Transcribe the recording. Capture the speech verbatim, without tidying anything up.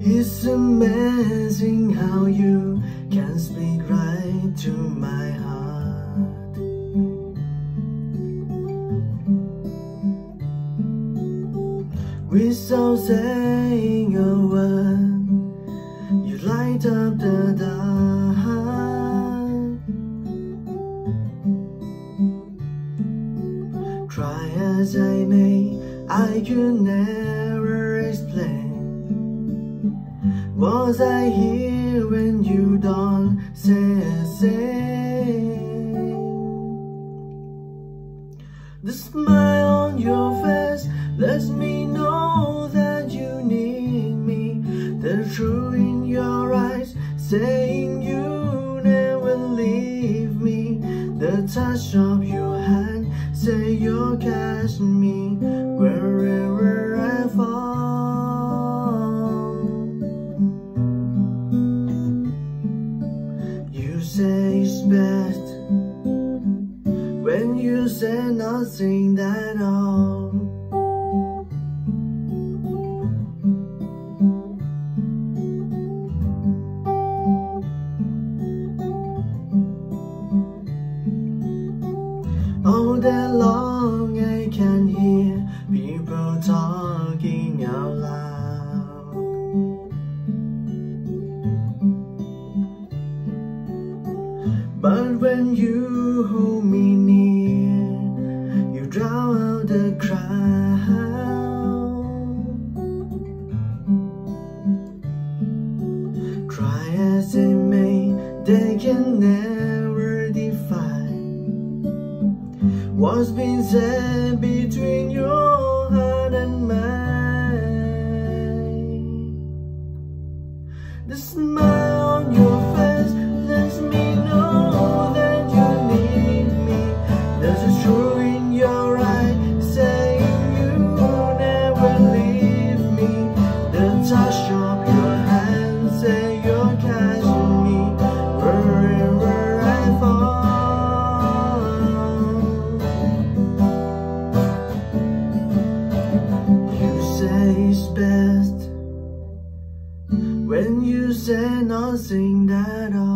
It's amazing how you can speak right to my heart. Without saying a word, you light up the dark. Try as I may, I could never explain. Was I here when you don't say a thing? The smile on your face lets me know that you need me. The truth in your eyes saying you never leave me. The touch of your hand say you'll catch me wherever I fall. You say it's best when you say nothing at all. All day long I can hear people talking out loud. But when you hold me near, you drown out the crowd. Try as they may, they can never define what's been said between your heart and mine. The smile on your face lets me know that you need me. There's a truth in your eyes saying you never leave me. The touch of your hand say you'll catch me wherever I fall. It's best when you say nothing at all.